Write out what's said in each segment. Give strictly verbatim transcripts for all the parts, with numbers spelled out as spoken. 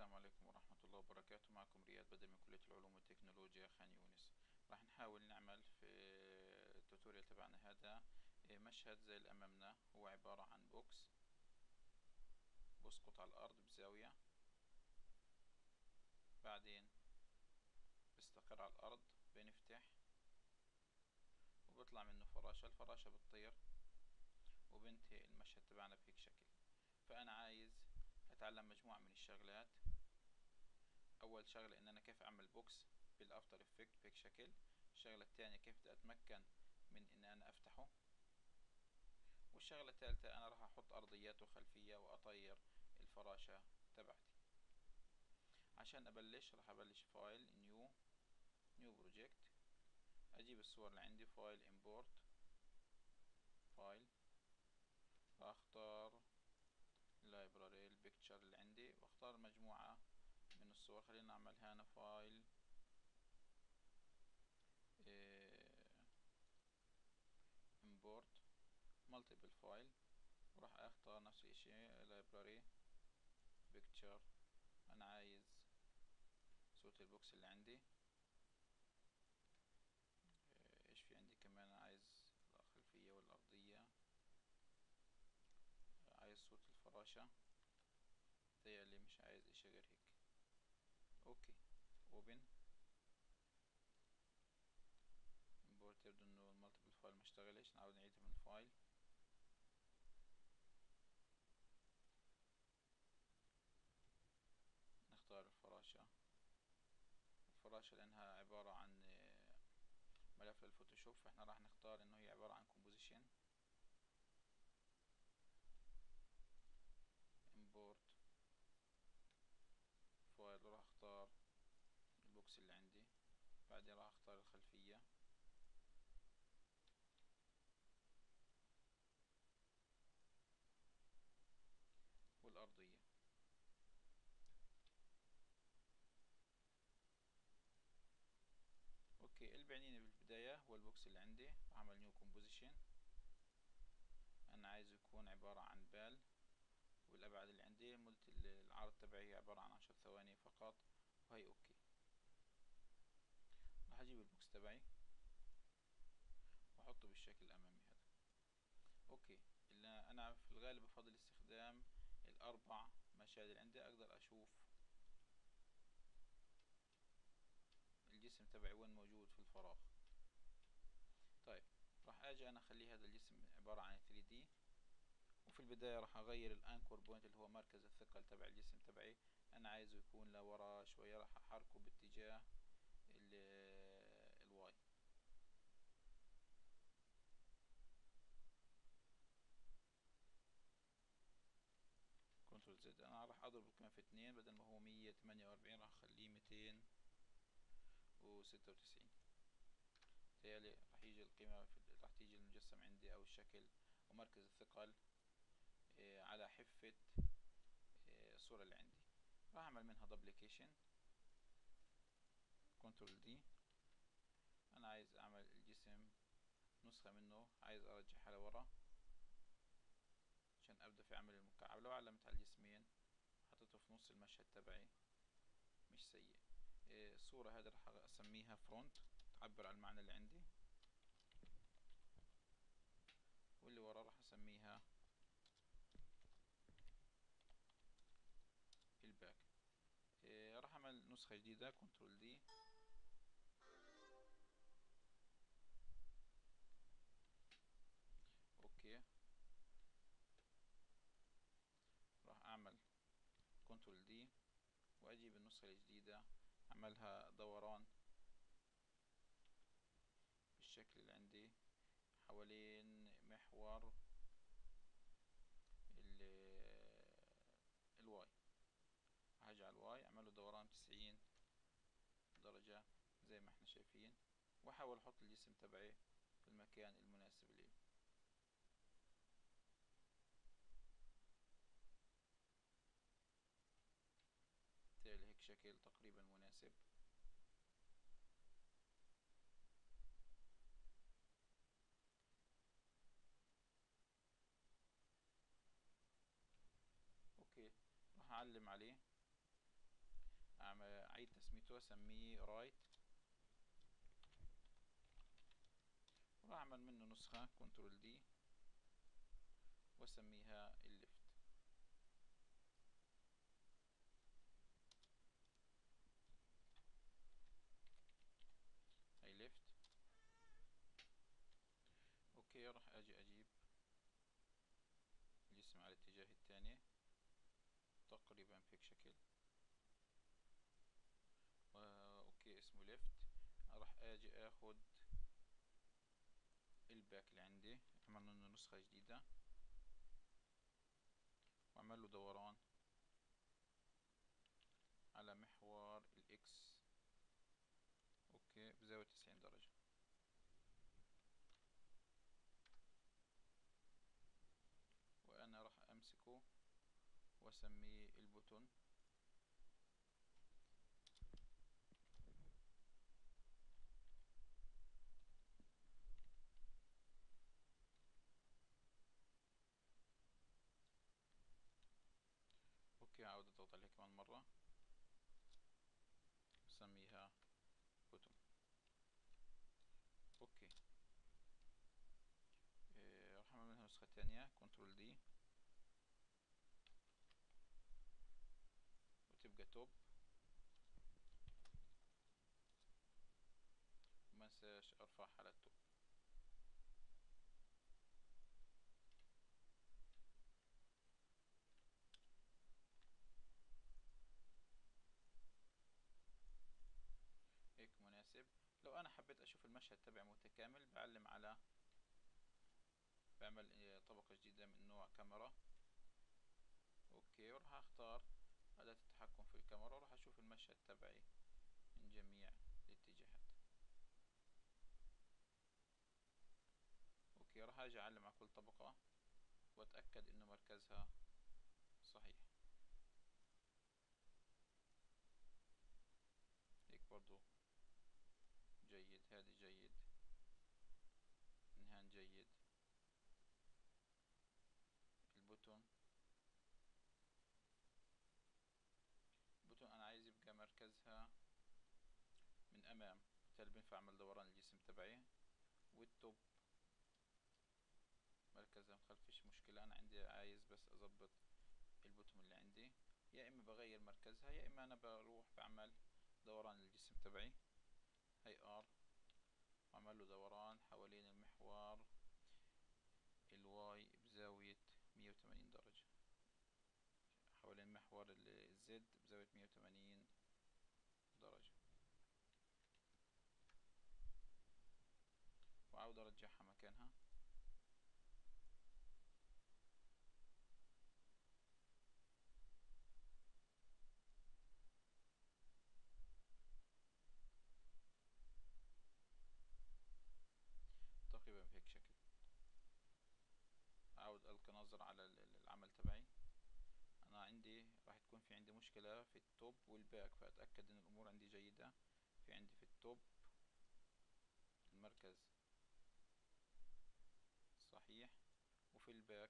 السلام عليكم ورحمة الله وبركاته. معكم رياض بدر من كلية العلوم والتكنولوجيا خان يونس. راح نحاول نعمل في التوتوريال تبعنا هذا مشهد زي اللي أمامنا. هو عبارة عن بوكس بسقط على الأرض بزاوية، بعدين بستقر على الأرض، بنفتح وبطلع منه فراشة. الفراشة بتطير وبنتهي المشهد تبعنا بهيك شكل. فأنا عايز أتعلم مجموعة من الشغلات. اول شغلة ان انا كيف اعمل بوكس بالافتر افكت بهيك شكل. الشغلة الثانية كيف بدي اتمكن من ان انا افتحه. والشغلة الثالثة انا راح احط ارضيات وخلفية واطير الفراشة تبعتي. عشان ابلش راح ابلش فايل نيو نيو بروجكت، اجيب الصور اللي عندي، فايل امبورت فايل، راح اختار لايبراري البيكتشر اللي عندي واختار مجموعة من الصور. خلينا نعمل هنا فايل import multiple file، وراح اختار نفس الشيء library picture. انا عايز صورة البوكس اللي عندي. ايش في عندي كمان؟ انا عايز الخلفية والارضية، عايز صورة الفراشة. اللي مش عايز اشي غير هيك. اوكي open import. يبدو انه المالتيبل فايل ما اشتغلش، نعاود نعيدها من الفايل. نختار الفراشة. الفراشة لانها عبارة عن ملف للفوتوشوب، فاحنا راح نختار انه هي عبارة عن composition import فايل، وراح اختار البوكس اللي عندي. بعدين راح اختار الخلفية والأرضية. اوكي، اللي بعنيني بالبداية هو البوكس اللي عندي. اعمل نيو كومبوزيشن. انا عايزه يكون عبارة عن بال، والابعاد اللي عندي مدة العرض تبعي هي عبارة عن عشر ثواني فقط، وهي اوكي. راح اجيب البوكس تبعي واحطه بالشكل الامامي هذا. اوكي، اللي انا في الغالب بفضل استخدام الاربع مشاهد اللي عندي، اقدر اشوف الجسم تبعي وين موجود في الفراغ. طيب، راح اجي انا اخلي هذا الجسم عبارة عن ثري دي. وفي البداية راح اغير الانكور بوينت اللي هو مركز الثقل تبع الجسم تبعي. انا عايزه يكون لورا شوية، راح احركه باتجاه الواي. كنترول زد. انا راح اضرب القيمة في اثنين، بدل ما هو مية ثمانية واربعين راح اخليه ميتين وستة وتسعين. تالي راح يجي القيمة في راح تيجي المجسم عندي او الشكل ومركز الثقل على حفة الصورة اللي عندي. راح اعمل منها دوبليكيشن، كنترول دي. انا عايز اعمل الجسم نسخة منه، عايز ارجعها لورا عشان ابدأ في عمل المكعب. لو علمت على الجسمين حطيته في نص المشهد تبعي مش سيء. الصورة هذه راح اسميها فرونت، تعبر عن المعنى اللي عندي. واللي ورا راح اسميها الباك. راح اعمل نسخة جديدة، كنترول دي. اوكي، راح اعمل كنترول دي واجيب النسخة الجديدة اعملها دوران بالشكل اللي عندي حوالين محور الواي. هاجي على الواي اعمله دوران تسعين درجة زي ما احنا شايفين، واحاول احط الجسم تبعي في المكان المناسب لي. بالتالي هيك شكل تقريبا مناسب. اوكي، راح اعلم عليه اعمل اعيد تسميته، اسميه رايت، وراح اعمل منه نسخة كنترول دي واسميها الليفت. هي ليفت. اوكي راح اجي اجيب الجسم على الاتجاه الثاني تقريبا بهيك شكل، اوكي اسمه ليفت. راح اجي اخد الباك اللي عندي، اعمل منه نسخة جديدة واعمل له دوران على محور الاكس، اوكي بزاوية تسعين درجة. وانا راح امسكه واسميه البوتون. اوكي عاود اضغط عليه كمان مرة وسميها بوتون. اوكي إيه راح اعمل منها نسخة تانية كنترول دي وتبقى توب، وما انساش ارفعها على التوب. هيك مناسب. لو انا حبيت اشوف المشهد تبعي متكامل بعلم على، بعمل إيه طبقة جديدة من نوع كاميرا، اوكي وراح اختار أداة التحكم في الكاميرا وراح اشوف المشهد تبعي من جميع الاتجاهات. اوكي راح اجي اعلم على كل طبقة واتأكد انه مركزها صحيح. هيك برضو جيد، هذه جيد، انهان جيد. البوتون، البوتون انا عايز يبقى مركزها من امام، بالتالي بينفع اعمل دوران الجسم تبعي. والتوب مركزها من خلف، فيش مشكلة. انا عندي عايز بس اضبط البوتون اللي عندي، يا اما بغير مركزها يا اما انا بروح بعمل دوران للجسم تبعي. هي ار، واعمل له دوران حوالين المحور الواي بزاوية مية وثمانين درجة، حوالين محور الزد بزاوية مية وثمانين درجة، وعاود ارجعها مكانها. تقريبا بهيك شكل. اعود القي نظر على العمل تبعي. انا عندي راح تكون في عندي مشكلة في التوب والباك، فاتأكد ان الامور عندي جيدة. في عندي في التوب المركز صحيح، وفي الباك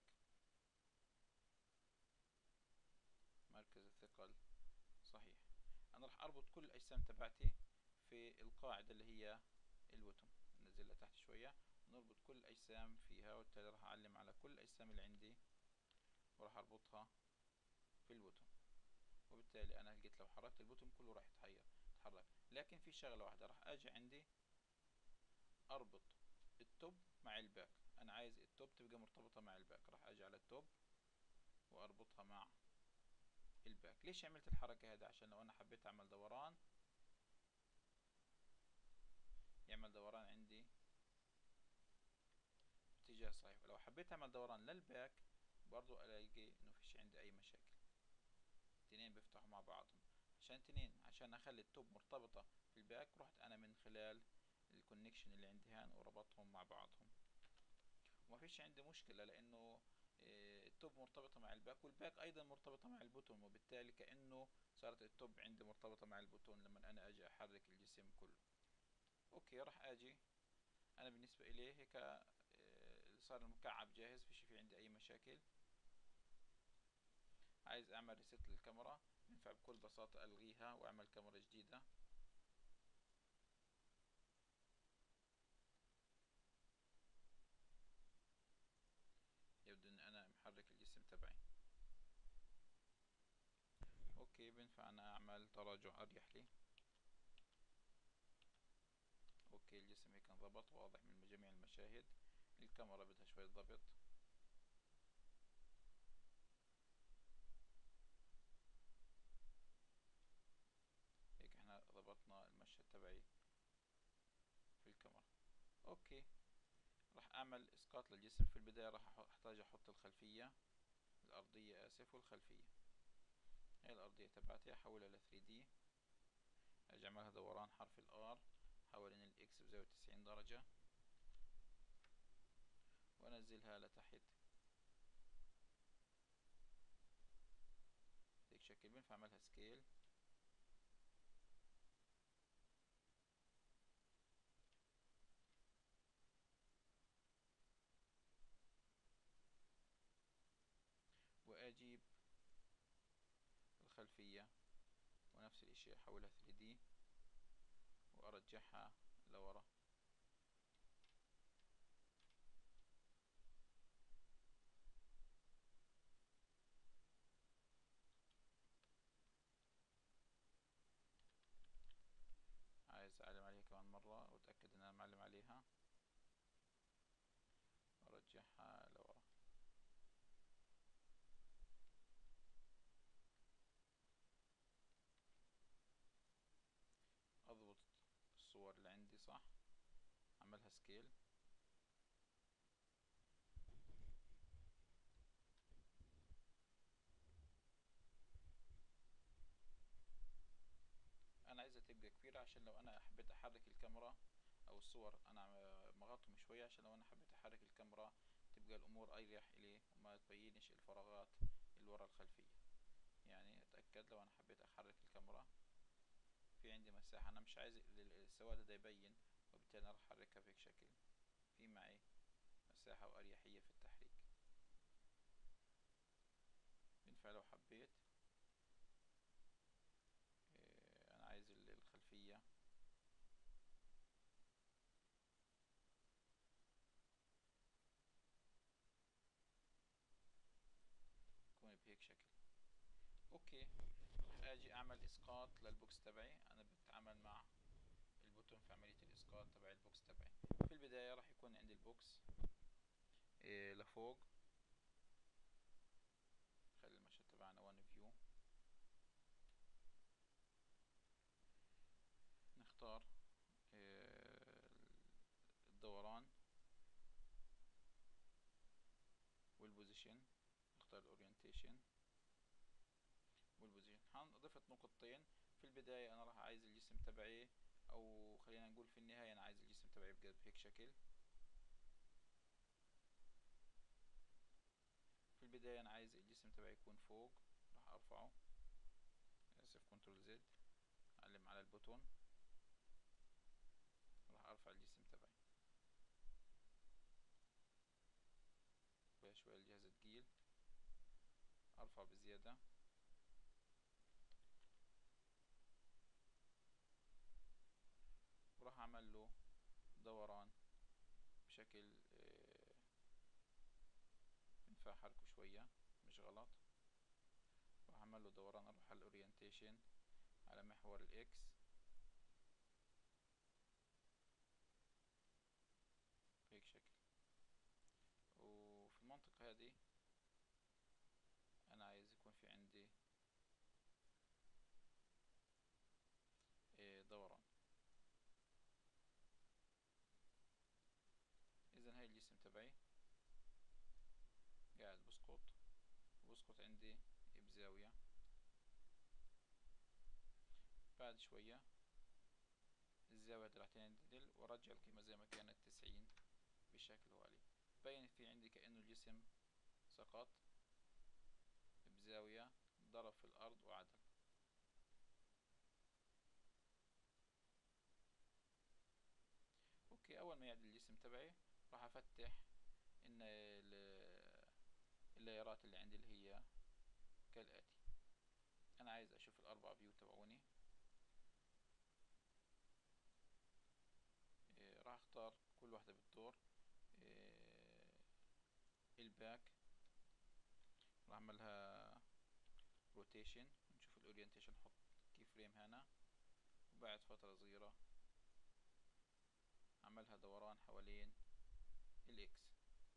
مركز الثقل صحيح. انا راح اربط كل الاجسام تبعتي في القاعدة اللي هي البوتوم، ننزلها تحت شوية ونربط كل الاجسام فيها، وبالتالي راح اعلم على كل الاجسام اللي عندي وراح اربطها في البوتوم. وبالتالي انا لقيت لو حركت البوتوم كله راح يتحير يتحرك. لكن في شغلة واحدة، راح اجي عندي اربط التوب مع الباك. انا عايز التوب تبقى مرتبطة مع الباك، راح اجي على التوب واربطها مع الباك. ليش عملت الحركة هذا؟ عشان لو انا حبيت اعمل دوران يعمل دوران عندي اتجاه صحيح، ولو حبيت اعمل دوران للباك برضو الاقي انه فيش عندي اي مشاكل، تنين بيفتحوا مع بعضهم. عشان تنين عشان اخلي التوب مرتبطة في الباك رحت انا من خلال الكونكشن اللي عندي هان وربطهم مع بعضهم، وما فيش عندي مشكلة لانه آه، التوب مرتبطة مع الباك والباك ايضا مرتبطة مع البوتون، وبالتالي كأنه صارت التوب عندي مرتبطة مع البوتون لما انا اجي احرك الجسم كله. اوكي راح اجي انا بالنسبة الي هيك آه، صار المكعب جاهز، فيش في عندي اي مشاكل. عايز اعمل ريست للكاميرا، من بينفع بكل بساطة ألغيها وأعمل كاميرا جديدة. يبدو إني أنا محرك الجسم تبعي. أوكي، بينفع أنا أعمل تراجع أريح لي. أوكي، الجسم هيك انضبط واضح من جميع المشاهد. الكاميرا بدها شوية ضبط. هيك احنا ضبطنا المشهد تبعي في الكاميرا. اوكي، راح اعمل اسقاط للجسم. في البداية راح احتاج احط الخلفية الارضية، اسف، والخلفية. هي الارضية تبعتي احولها ل ثري دي. ارجع اعملها دوران حرف الار حوالين الاكس بزاوية تسعين درجة، وانزلها لتحت هيك شكل. بينفع اعملها سكيل. واجيب الخلفية ونفس الاشي احولها ثري دي وارجعها لورا. عايز اعلم عليها كمان مرة واتأكد ان انا معلم عليها، وارجعها لورا. اضبط الصور اللي عندي صح، اعملها سكيل. انا عايزها تبقى كبيرة عشان لو انا حبيت احرك الكاميرا او الصور، انا مغطهم شوية عشان لو انا حبيت احرك الكاميرا تبقى الامور اريح الي وما تبينش الفراغات اللي ورا الخلفية. يعني اتأكد لو انا حبيت احرك الكاميرا في عندي مساحة. انا مش عايز السواد ده يبين، وبالتالي راح احركها بهيك شكل. في معي مساحة واريحية في التحريك. بينفع لو حبيت إيه، انا عايز الخلفية تكون بهيك شكل. اوكي، اجي اعمل اسقاط للبوكس تبعي. انا بتعامل مع البوتون في عملية الاسقاط تبع البوكس تبعي. في البداية راح يكون عندي البوكس إيه لفوق. خلي المشهد تبعنا وان فيو. نختار إيه الدوران والبوزيشن. نختار الاورينتيشن والبوزيشن. ضفت نقطتين. في البداية انا راح عايز الجسم تبعي، او خلينا نقول في النهاية انا عايز الجسم تبعي يبقى بهيك شكل. في البداية انا عايز الجسم تبعي يكون فوق. راح ارفعه، اسف، كنترول زد، اعلم على البوتون، راح ارفع الجسم تبعي شوي شوي. الجهاز تقيل، ارفع بزيادة. وراح اعمل له دوران بشكل آه، ينفع حركه شوية، مش غلط. راح اعمل له دوران. اروح على الاورينتيشن على محور الاكس بهيك شكل. وفي المنطقة هذه انا عايز يكون في عندي آه، دوران. اذا هاي الجسم تبعي قاعد بسقط، وبسقط عندي بزاوية. بعد شوية الزاوية راح تنعدل وارجع القيمة زي ما كانت تسعين بالشكل هو. بين في عندي كأنه الجسم سقط بزاوية، ضرب في الأرض وعدل. أوكي، أول ما يعدل الجسم تبعي راح أفتح إن اللايرات اللي عندي اللي هي كالآتي. انا عايز اشوف الاربع فيو تبعوني. إيه راح اختار كل واحدة بالدور. إيه الباك راح اعملها روتيشن ونشوف الاورينتيشن، نحط كي فريم هنا، وبعد فترة صغيرة عملها دوران حوالين الاكس.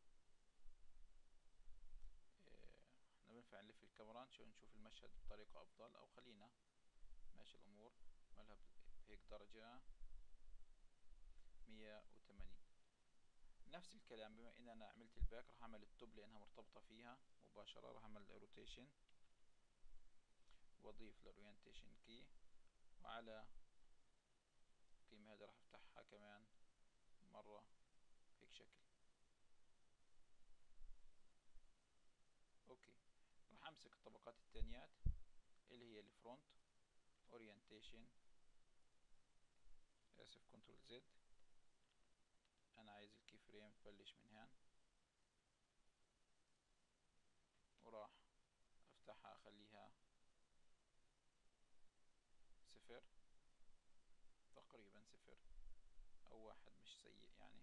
إيه احنا بينفع نلف الكاميرا نشوف المشهد بطريقة افضل، او خلينا ماشي الامور عملها بهيك درجة مية وثمانين. نفس الكلام بما ان انا عملت الباك راح اعمل التوب لانها مرتبطة فيها مباشرة، راح اعمل روتيشن واضيف الاورينتيشن كي، وعلى القيمة هذه راح افتحها كمان مرة بهيك شكل. اوكي راح امسك الطبقات التانيات اللي هي الفرونت اورينتيشن، اسف كنترول زد، انا عايز الكي فريم تبلش من هان، وراح افتحها اخليها صفر تقريبا، صفر او واحد مش سيء يعني.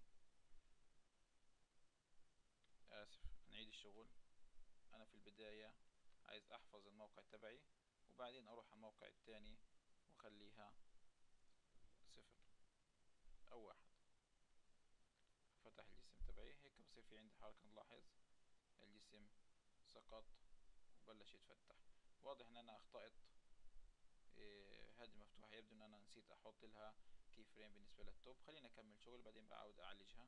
اسف نعيد الشغل. انا في البداية عايز احفظ الموقع تبعي وبعدين اروح على الموقع التاني واخليها صفر او واحد. فتح الجسم تبعي هيك بصير في عندي حركة، نلاحظ الجسم سقط وبلش يتفتح. واضح ان انا اخطأت. إيه هذه مفتوحة، يبدو ان انا نسيت احط لها كي فريم بالنسبة للتوب. خلينا اكمل شغل بعدين بعاود اعالجها.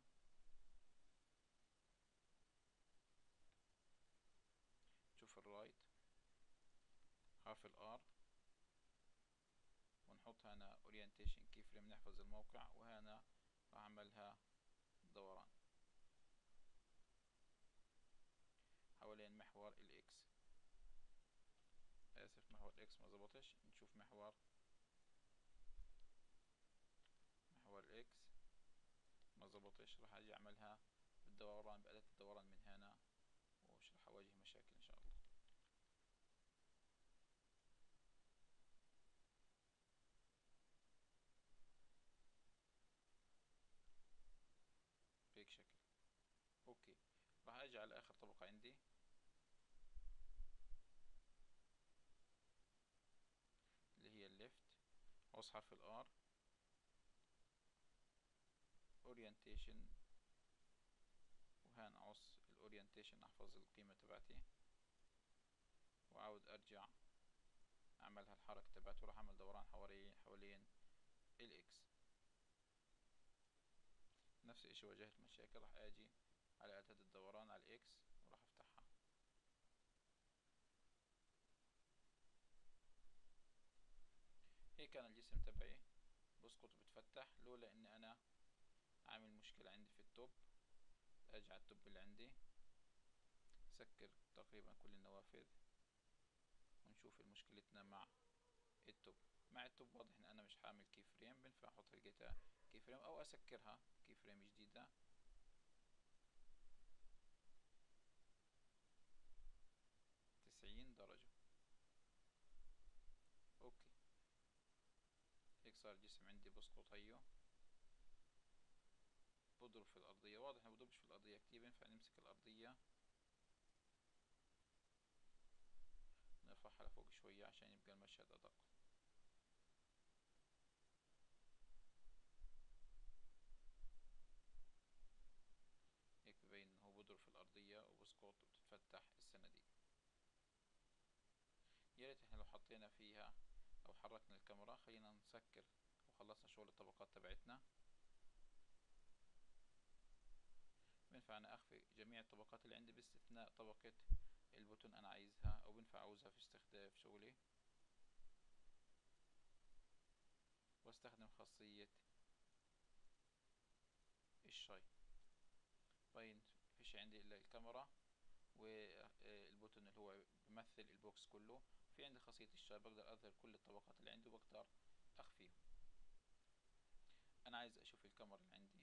شوف الرايت حرف الار، ونحط هنا اورينتيشن كي فريم نحفظ الموقع، وهنا راح اعملها دوران حوالين محور الاكس. اسف محور الاكس ما زبطش، نشوف محور محور الاكس ما زبطش. راح اجي اعملها بالدوران بأداة الدوران من هنا، ومش راح اواجه مشاكل ان شاء الله. بهيك شكل. اوكي راح اجي على اخر طبقة عندي اللي هي الليفت، عوز حرف الار اورينتيشن، وهان عوز الاورينتيشن احفظ القيمة تبعتي، وعاود ارجع اعمل هالحركة تبعته. راح اعمل دوران حوالين حوالين الاكس. نفس الاشي واجهت مشاكل، راح اجي على اعداد الدوران على الاكس وراح افتحها. هيك كان الجسم تبعي بسقط وبتفتح، لولا اني انا عامل مشكلة عندي في التوب. اجي على التوب اللي عندي، سكر تقريبا كل النوافذ، ونشوف مشكلتنا مع التوب. مع التوب واضح ان انا مش حامل كي فريم، بنفع احط لقيتها كي فريم او اسكرها كي فريم جديدة. تسعين درجة. اوكي هيك صار الجسم عندي بسقط. هيو بضرب في الارضية، واضح انه بضربش في الارضية كتير، بينفع نمسك الارضية نرفعها لفوق شوية عشان يبقى المشهد ادق. هيك ببين انه هو بضرب في الارضية وبسقط وبتتفتح الصناديق. يا ريت احنا لو حطينا فيها او حركنا الكاميرا. خلينا نسكر وخلصنا شغل الطبقات تبعتنا. بينفع انا اخفي جميع الطبقات اللي عندي باستثناء طبقة البوتون انا عايزها، او بينفع اعوزها في استخدام في شغلي، واستخدم خاصية الشاي. باين فيش عندي الا الكاميرا والبوتون اللي هو بيمثل البوكس كله. في عندي خاصية الشاي، بقدر اظهر كل الطبقات اللي عندي وبقدر اخفيهم. انا عايز اشوف الكاميرا اللي عندي.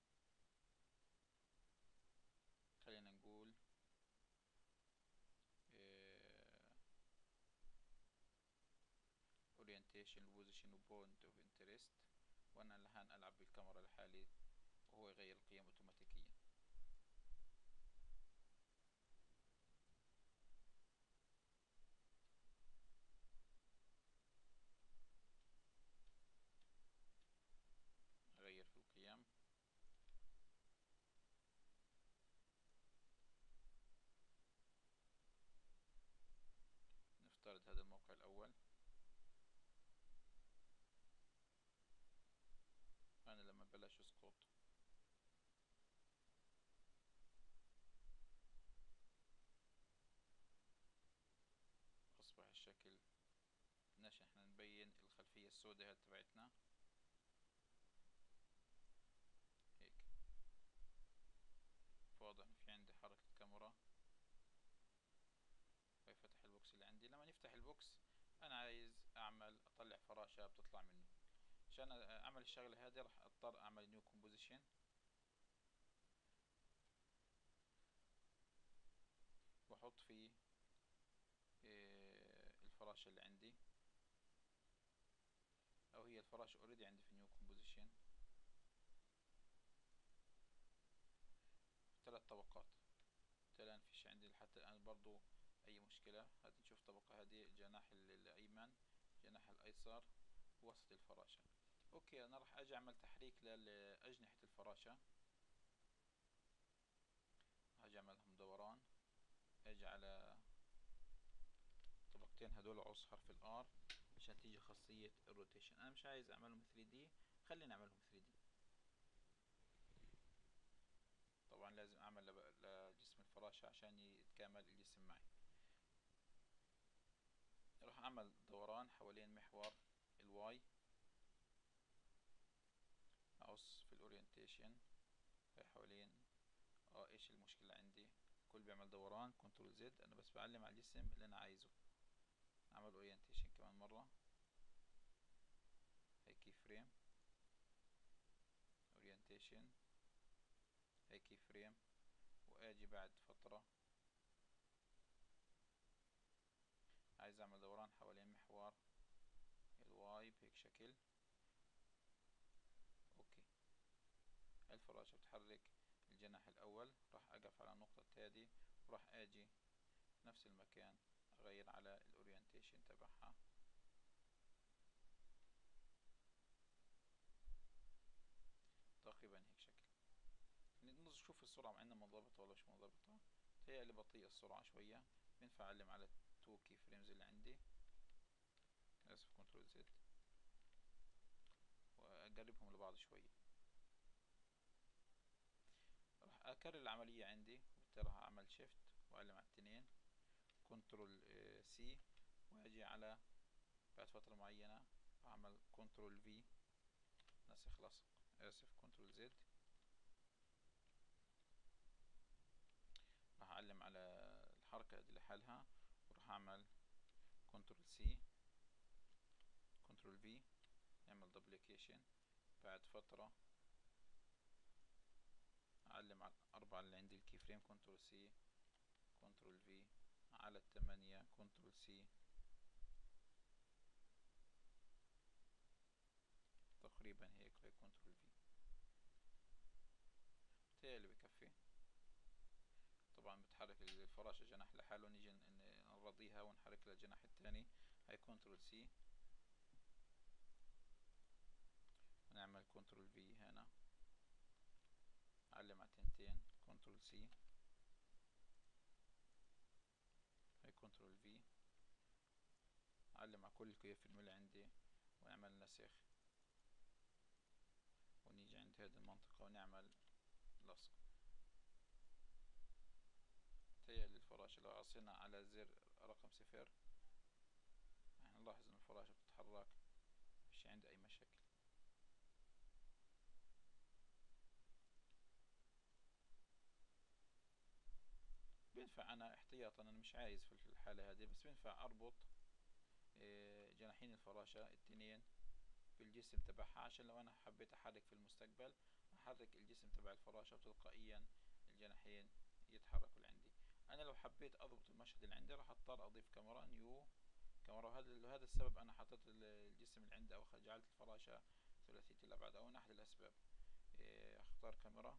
خلينا نقول آه، الاورينتيشن البوزيشن وبوينت اوف انترست، وانا الان العب بالكاميرا لحالي وهو يغير القيم اوتوماتيكيا. اغير في القيم. نفترض هذا الموقع الاول، انا لما بلش اسقط اصبح الشكل. بدناش احنا نبين الخلفية السوداء هاد تبعتنا هيك. واضح في عندي حركة كاميرا. هاي فتح البوكس اللي عندي. لما نفتح البوكس انا عايز اعمل اطلع فراشة بتطلع منه. عشان اعمل الشغلة هذه راح اضطر اعمل نيو كومبوزيشن، واحط فيه إيه الفراشة اللي عندي، او هي الفراشة اوريدي عندي في نيو كومبوزيشن. ثلاث طبقات. الان فيش عندي لحتى الان برضو اي مشكلة. هات نشوف طبقة هذه الجناح الايمن، الجناح الايسر، وسط الفراشة. اوكي انا راح اجي اعمل تحريك لاجنحة الفراشة. هاجي اعملهم دوران، اجي على الطبقتين هدول عص حرف الار عشان تيجي خاصية الروتيشن. انا مش عايز اعملهم ثري دي، خليني اعملهم ثري دي. طبعا لازم اعمل لجسم الفراشة عشان يتكامل الجسم معي. راح اعمل دوران حوالين محور الواي، اقص في الاورينتيشن حوالين. اه ايش المشكلة عندي؟ كل بيعمل دوران كنترول زد، انا بس بعلم على الجسم اللي انا عايزه. اعمل اورينتيشن كمان مرة، هي كي فريم اورينتيشن، هي كي فريم. واجي بعد فترة عايز اعمل دوران حوالين محور الواي بهيك شكل. اوكي الفراشة بتحرك الجناح الاول. راح اقف على النقطة هذه وراح اجي نفس المكان اغير على الاورينتيشن تبعها. تقريبا هيك شكل. نشوف السرعة معنا منضبطة ولا مش منضبطة. تهيألي بطيئة السرعة شوية. بينفع اعلم على التو كي فريمز اللي عندي، اسف كنترول زد، واقربهم لبعض شوية. راح اكرر العملية عندي، وبالتالي راح اعمل شيفت واعلم على التنين كنترول سي، واجي على بعد فترة معينة اعمل كنترول في نسخ لصق، اسف كنترول زد. راح اعلم على الحركة دي لحالها وراح اعمل كنترول سي كنترول في، نعمل دوبليكيشن. بعد فترة اعلم على الاربعة اللي عندي الكي فريم كنترول سي كنترول في، على الثمانية كنترول سي. تقريبا هيك هي كنترول في. بتهيألي بكفي. طبعا بتحرك الفراشة جناح لحاله، نيجي نرضيها ونحرك لها الجناح الثاني. هاي كنترول سي، ونعمل كنترول في هنا، علم على تنتين كنترول سي، هاي كنترول في، علم على كل الكيف اللي عندي ونعمل نسخ، ونيجي عند هذه المنطقة ونعمل لصق. تهيألي الفراشة لو عصينا على زر رقم صفر احنا نلاحظ ان الفراشة بتتحرك، مش عندي اي مشاكل. بينفع انا احتياطا، انا مش عايز في الحالة هذه، بس بينفع اربط جناحين الفراشة التنين بالجسم تبعها، عشان لو انا حبيت احرك في المستقبل احرك الجسم تبع الفراشة وتلقائيا الجناحين يتحركوا اللي عندي. انا لو حبيت اضبط المشهد اللي عندي راح اضطر اضيف كاميرا نيو كاميرا. وهذا وهذا السبب انا حطيت الجسم اللي عندي او جعلت الفراشة ثلاثية الابعاد، او من احد الاسباب. إيه، اختار كاميرا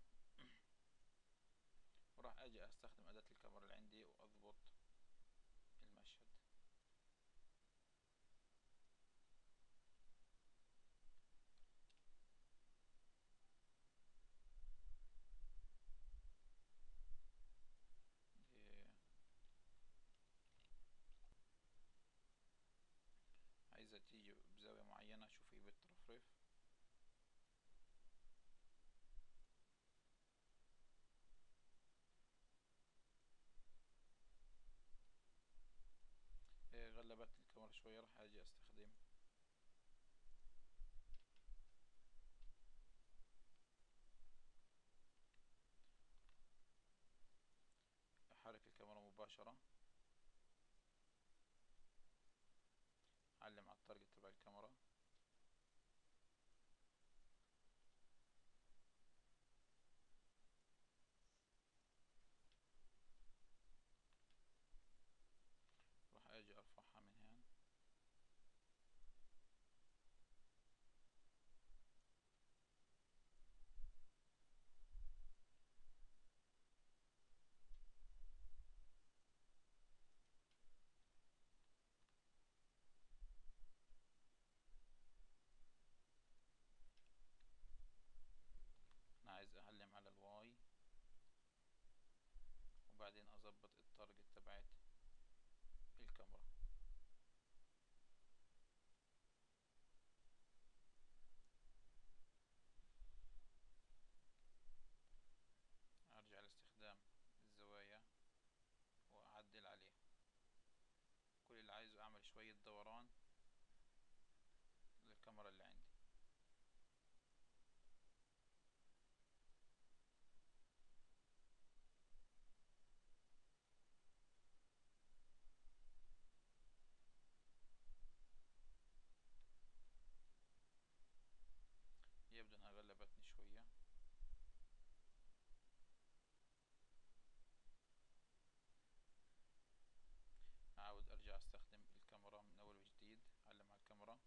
وراح اجي استخدم اداة الكاميرا اللي عندي واضبط المشهد. إيه، عايزة تيجي بزاوية معينة، شوفي بالترفرف. إيه، غلبتني الكاميرا شوية، راح اجي استخدم احرك الكاميرا مباشرة، علم على التارجت تبع الكاميرا، راح اجي ارفعها من هون. انا عايز اعلم على الواي، وبعدين اظبط التارجت تبعت الكاميرا. ارجع لاستخدام الزوايا واعدل عليه. كل اللي عايزه اعمل شوية دوران للكاميرا اللي عندي. يبدو انها غلبتني شوية. اعاود ارجع استخدم الكاميرا من اول وجديد، اعلم على الكاميرا،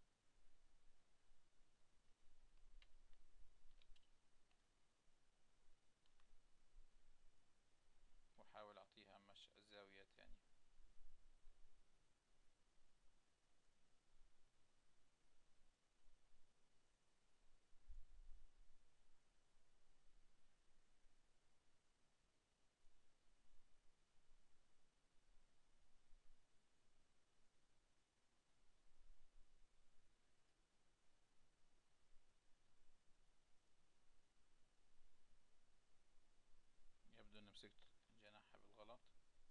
واحاول اعطيها مش زاوية تانية. يبدو اني مسكت جناحها بالغلط.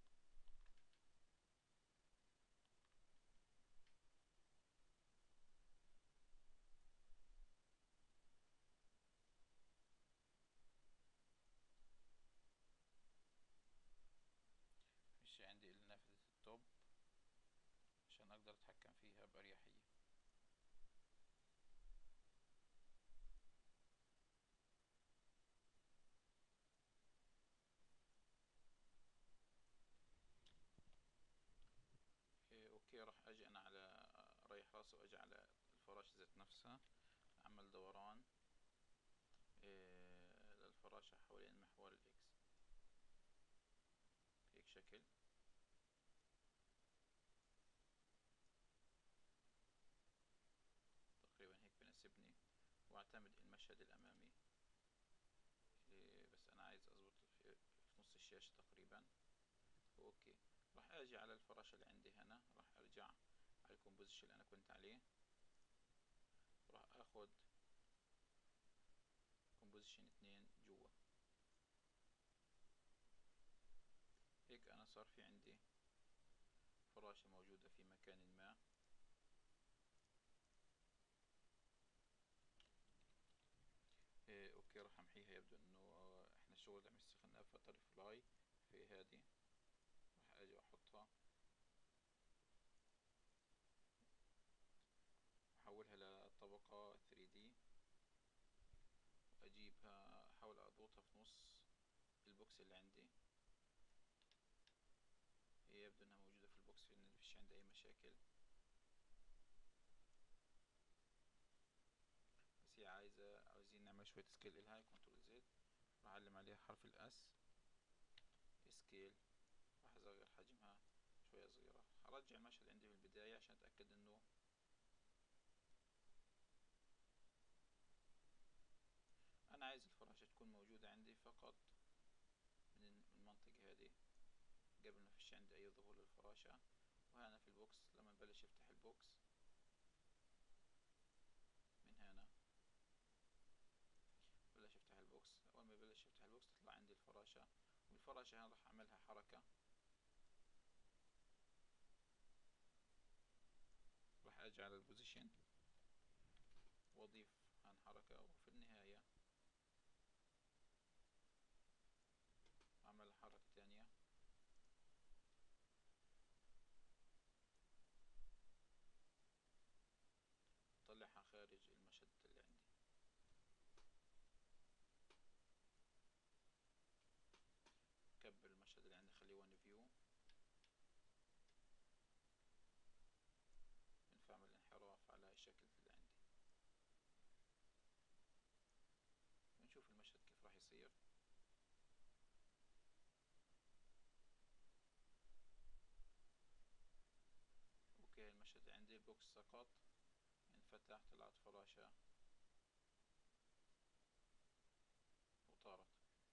مش عندي الا نافذة التوب عشان اقدر اتحكم فيها باريحية. إيه، اوكي، راح اجي انا على اريح راسي واجي على الفراشة ذات نفسها، اعمل دوران إيه للفراشة حوالين محور الاكس بهيك شكل. تقريبا هيك بناسبني، واعتمد المشهد الامامي اللي بس انا عايز اضبط في, في نص الشاشة تقريبا. اوكي، راح اجي على الفراشة اللي عندي هنا، راح ارجع على الكومبوزيشن اللي انا كنت عليه، وراح اخد كومبوزيشن اثنين جوا. هيك انا صار في عندي فراشة موجودة في مكان ما. إيه اوكي، راح امحيها. يبدو انه احنا الشغل اللي عم يستخدمنا باتر فلاي في هذه. راح اجي احطها واحولها لطبقة ثري دي، واجيبها احاول اضبطها في نص البوكس اللي عندي. هي يبدو انها موجودة في البوكس، لان مفيش عندي اي مشاكل. شوية سكيل إلها، كنترول زد، راح أعلم عليها حرف الأس سكيل، راح أصغر حجمها شوية صغيرة. هرجع المشهد عندي في البداية عشان أتأكد إنه أنا عايز الفراشة تكون موجودة عندي فقط من المنطقة هذه قبل ما فيش عندي أي ظهور للفراشة. وهنا في البوكس لما نبلش افتح البوكس من هنا، بلش افتح البوكس، اول ما بلش افتح البوكس تطلع عندي الفراشة. والفراشة هنا راح اعملها حركة، راح اجي على البوزيشن واضيف هان حركة، وفي النهاية اعمل حركة تانية طلعها خارج المشهد اللي عندي. كبر المشهد اللي عندي خليه وان فيو، ينفع اعمل انحراف على هاي الشكل اللي عندي، ونشوف المشهد كيف راح يصير. اوكي المشهد عندي البوكس سقط، انفتح، طلعت فراشة وطارت.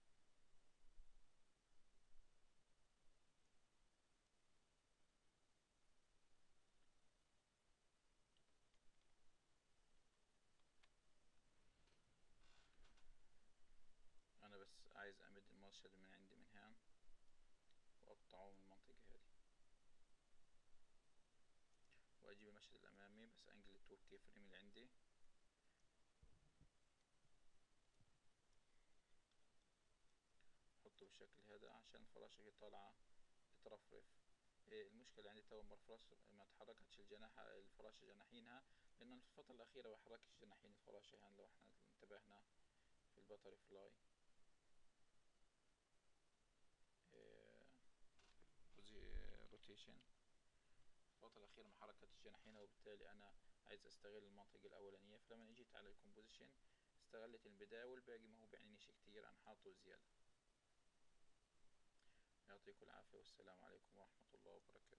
انا بس عايز امد المشهد من عندي من هان واقطعه من المنطقة هذه، واجيب المشهد الامامي بس انقل التو كي فريم اللي عندي، احطه بالشكل هذا عشان الفراشة هي طالعة ترفرف. إيه المشكلة عندي تو ما الفراشة ما تحركتش الجناح الفراشة جناحينها، لأن في الفترة الأخيرة ما حركش جناحين الفراشة. يعني لو احنا انتبهنا في الباتر فلاي روتيشن الفترة الأخيرة ما حركتش جناحينها، وبالتالي أنا عايز أستغل المنطقة الأولانية. فلما جيت على الكومبوزيشن استغلت البداية، والباقي ما هو بيعنيش كتير، أنا حاطه زيادة. يعطيكم العافية والسلام عليكم ورحمة الله وبركاته.